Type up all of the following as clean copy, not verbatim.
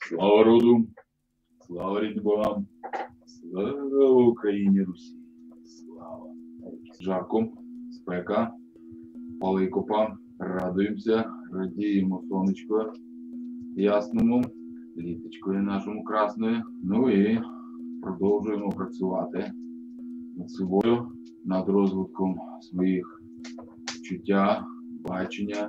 Слава роду, слава рідним богам, слава Україні Русі, слава. Жарко, спека, пали копа, радуємося, радіємо сонечко ясному, літочкою нашому красною. Ну і продовжуємо працювати над собою, над розвитком своїх чуття, бачення,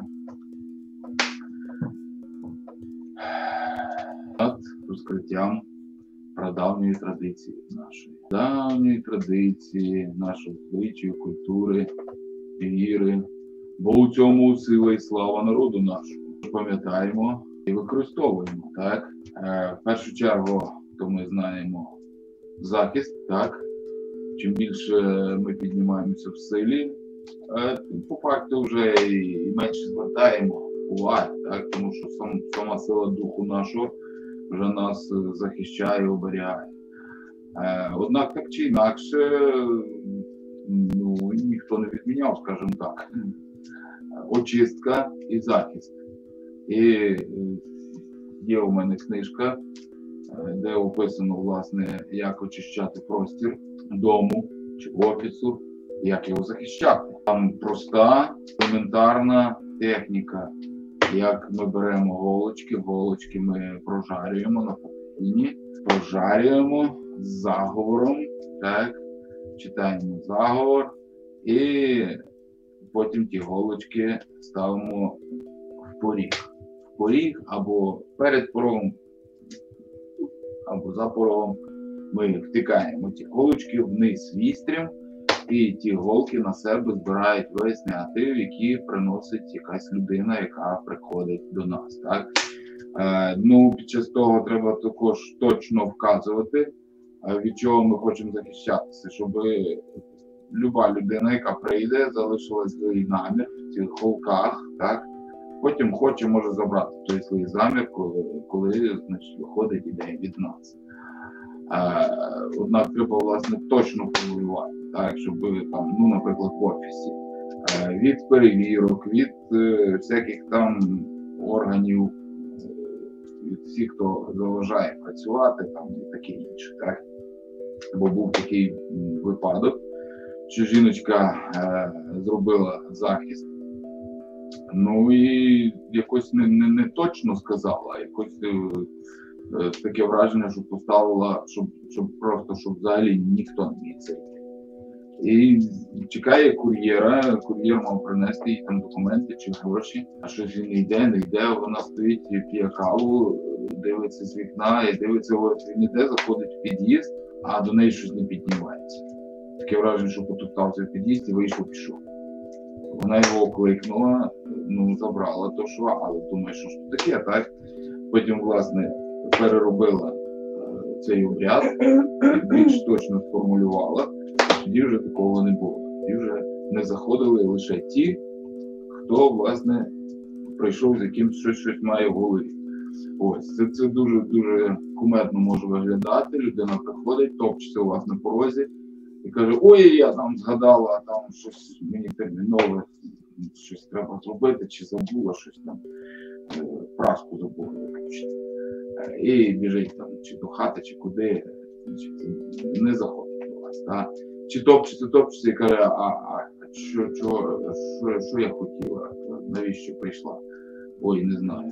над розкриттям прадавньої традиції нашої. Давньої традиції, нашої звичаї, культури, віри. Бо у цьому сила і слава народу нашого. Пам'ятаємо і використовуємо, так? В першу чергу, то ми знаємо захист, так? Чим більше ми піднімаємося в силі, по факту вже і менше звертаємо уваги, так? Тому що сама сила духу нашого вже нас захищає, оберігає. Однак так чи інакше, ніхто не відміняв, скажімо так, очистка і захист. І є у мене книжка, де описано, власне, як очищати простір дому чи офісу, як його захищати. Там проста, елементарна техніка, як ми беремо голочки ми прожарюємо на пательні, прожарюємо з заговором, так, читаємо заговор і потім ті голочки ставимо в поріг. В поріг або перед порогом, або за порогом. Ми втикаємо ті голочки вниз вістрям, і ті голки на себе збирають весь негатив, який приносить якась людина, яка приходить до нас. Так? Під час того треба також точно вказувати, від чого ми хочемо захищатися, щоб люба людина, яка прийде, залишила свій намір в цих голках, так? Потім хоче, може забрати той свій замір, коли значить, виходить ідея від нас. Однак треба, власне, точно формулювати, так, щоб там, наприклад, в офісі, від перевірок, від всяких там органів, від всіх, хто заважає працювати, там і таке інше, так. Бо був такий випадок, що жіночка зробила захист, і якось не точно сказала, а якось таке враження, що поставила, щоб взагалі ніхто не міг зайти. І чекає кур'єра, кур'єр мав принести їй там документи чи гроші, а щось він не йде, вона стоїть, п'є каву, дивиться з вікна і дивиться, ось він іде, заходить в під'їзд, а до неї щось не піднімається. Таке враження, що потоптався в під'їзді, пішов. Вона його окликнула, забрала то що, але думає, що ж тут таке, так? Потім, власне, переробила цей обряд, більш точно сформулювала, і тоді вже такого не було. Тоді вже не заходили лише ті, хто, власне, прийшов з якимось щось має в голові. Ось, це дуже кумедно може виглядати. Людина приходить, топчеться у вас на порозі і каже, ой, я там згадала, там щось мені термінове, щось треба зробити, чи забула щось там, праску забула виключити. І біжить там, чи до хати, чи куди, не заходить до вас. Так? Чи топчеться і каже, що я хотіла, навіщо прийшла? Ой, не знаю,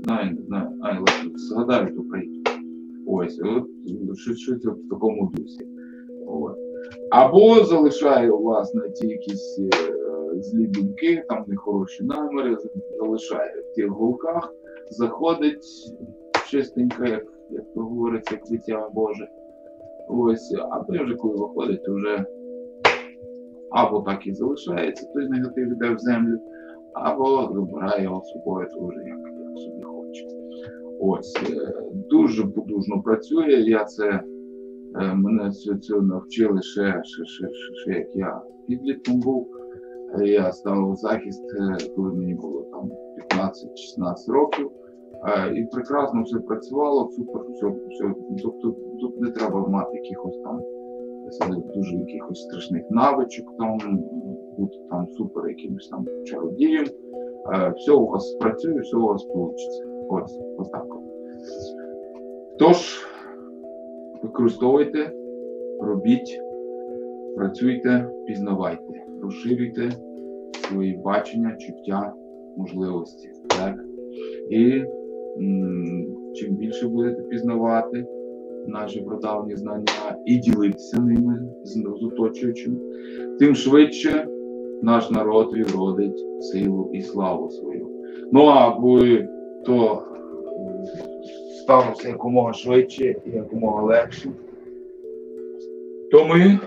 згадаю, то прийду. Ось, щось в такому дусі. Або залишає, власне, ті якісь злі думки, там нехороші наміри, залишає в тих голках, заходить чистенько, як то говориться, як дитя Боже. Ось, а потім вже коли виходить, то вже або так і залишається, той негатив йде в землю, або забирає його з собою, то вже як собі хоче. Ось, дуже потужно працює, мене цього навчили ще як я підлітком був. Я став у захист, коли мені було там 15-16 років. І прекрасно все працювало, супер, все. Тобто тут не треба мати якихось там дуже якихось страшних навичок, там, бути там супер якимось там чародієм. Все у вас спрацює, все у вас вийде. Ось так. Тож, використовуйте, робіть, працюйте, пізнавайте, розширюйте свої бачення, чуття, можливості. Так? І чим більше будете пізнавати наші прадавні знання і ділитися ними з оточуючим, тим швидше наш народ відродить силу і славу свою. Ну, аби то сталося якомога швидше і якомога легше, то ми,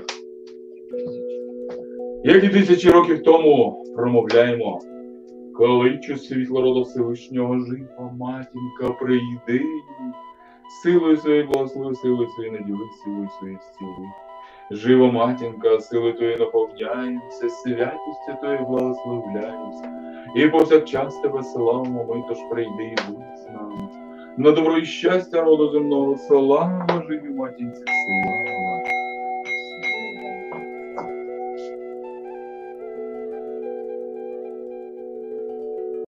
як і тисячі років тому, промовляємо: кличу світло роду Всевишнього, жива матінка, прийди, силою своєю благослови, силою своєю наділи, силою своєю зціли. Жива матінка, силою твоєю наповняємося, святістю твоєю благословляємося. І повсякчас тебе славимо ми, тож прийди і будь з нами. На добро і щастя роду земного, слава живій матінці, слава.